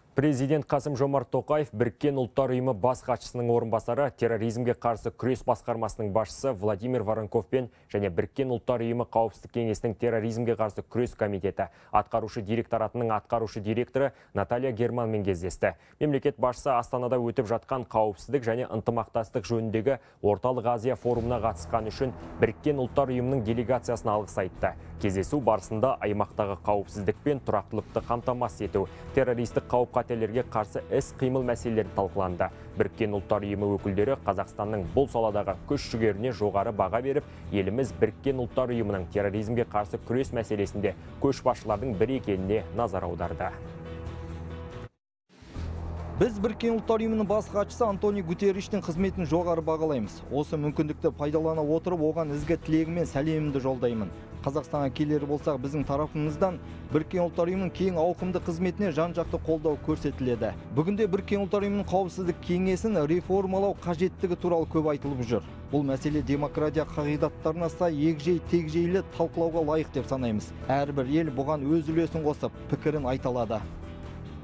Президент Қасым-Жомарт Тоқаев Біріккен ұлттар ұйымы бас хатшысының орынбасары, терроризмге қарсы күрес басқармасының басшысы Владимир Воронковпен және Біріккен ұлттар ұйымы қауіпсіздік кеңесінің терроризмге қарсы күрес комитеті атқарушы директоратының атқарушы директоры Наталья Германмен кездесті. Мемлекет басшысы Астанада өтіп жатқан қауіпсіздік және ынтымақтастық жөніндегі Орталық Азия форумына қатысқан үшін Біріккен ұлттар ұйымының делегациясына алғыс айтты. Кездесу барысында аймақтағы қауіпсіздік пен тұрақтылықты қамтамасыз ету, террористік қауіп-қатерлерге қарсы іс-қимыл мәселелері талқыланды. Біріккен ұлттар ұйымы өкілдері Қазақстанның бұл саладағы күш-жүгеріне жоғары баға беріп, еліміз Біріккен ұлттар ұйымының терроризмге қарсы күрес мәселесінде көшбасшылардың бірі екеніне назар аударды. Біз Біріккен ұлттар ұйымының бас хатшысы Антонио Гутерриштің қызметін жоғары бағалаймыз. Осы мүмкіндікті пайдалана отырып, оған ізгі тілегім мен сәлемімді жолдаймын. Қазақстанға келер болсақ, біздің тарапымыздан Біріккен ұлттар ұйымының кең ауқымды қызметіне жан-жақты қолдау көрсетіледі. Бүгінде Біріккен ұлттар ұйымының қауіпсіздік кеңесін реформалау қажеттігі туралы көп айтылып жүр. Бұл мәселе демократия қағидаттарына сай егжей-тегжейлі талқылауға лайық деп санаймыз. Әрбір ел бұған өз үлесін қосып, пікірін айта алады.